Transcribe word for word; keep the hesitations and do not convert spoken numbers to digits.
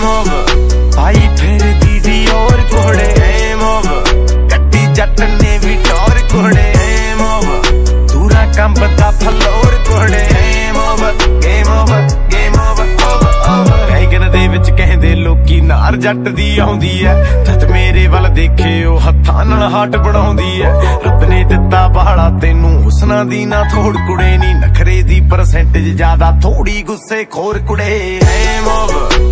M होव आई फिर दीदी और घोड़े एम होव कट्टी जट ने भी टोर घोड़े एम होव दूरा कंबदा फलोर घोड़े एम होव game over game over wagon दे विच कहंदे लोकी नार जट दी आउंदी है जद मेरे वल देखे ओ हत्थां नाल हाट बनाउंदी है रब ने दिता बाला तेनू हुस्ना दी ना थोड़ कुड़े नी नखरे दी परसेंटेज ज्यादा थोड़ी गुस्से खोर कुड़े एम होव